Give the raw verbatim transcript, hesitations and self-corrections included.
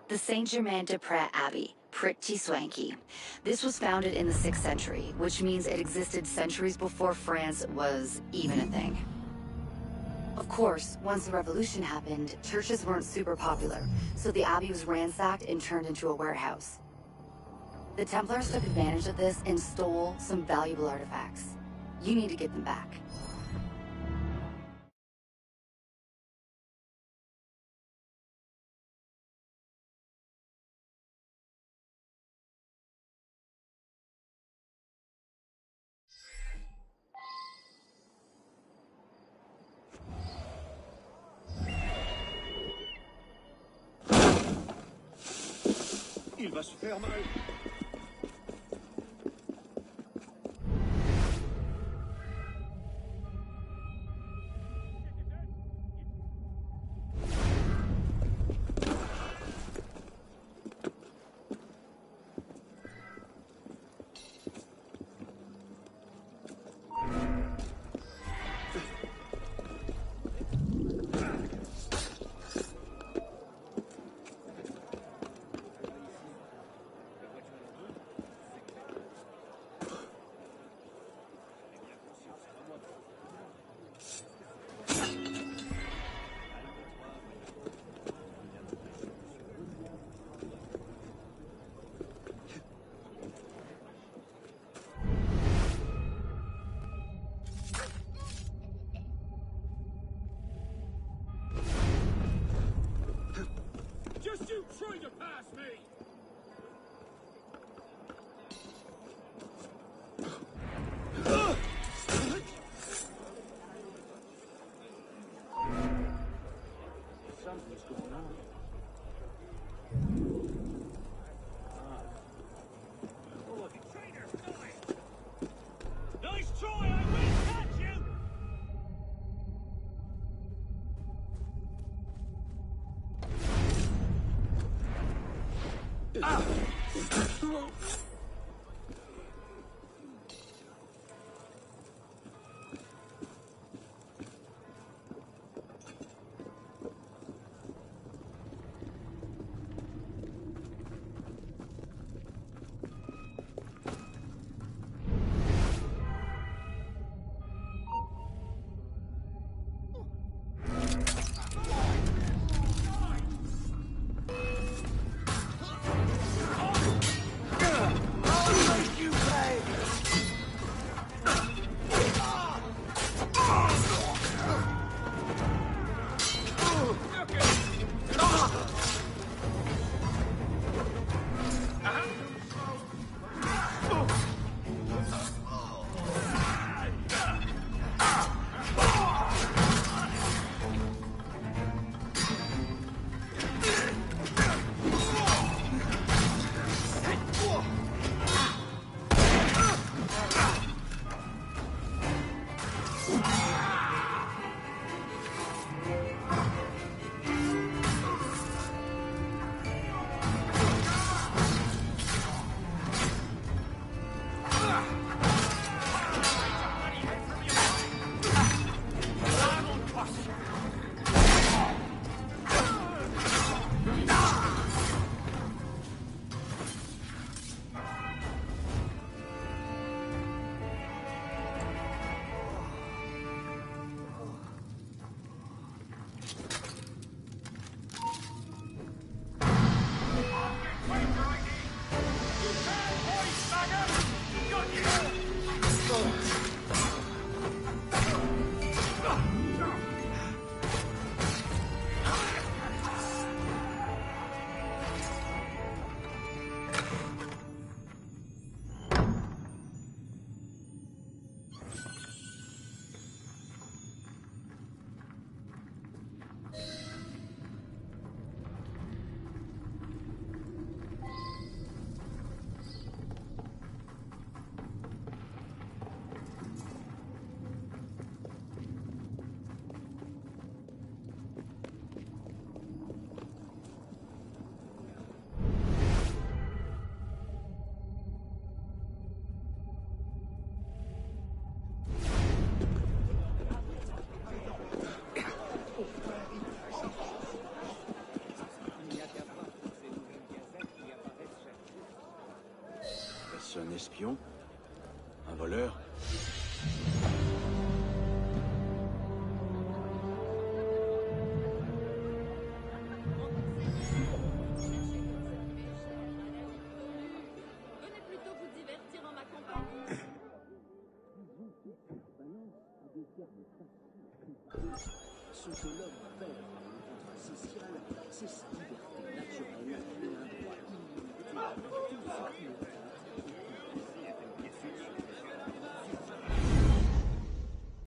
The Saint-Germain-des-Prés Abbey. Pretty swanky. This was founded in the sixth century, which means it existed centuries before France was even a thing. Of course, once the revolution happened, churches weren't super popular, so the abbey was ransacked and turned into a warehouse. The Templars took advantage of this and stole some valuable artifacts. You need to get them back. Il va se faire mal. Just you trying to pass me! Something's going on. Ah. Oh, look, a traitor! Nice try! I will catch you! Ah! Ugh! Est-ce un espion? Un voleur? Venez plutôt vous divertir en ma compagnie. Sociologue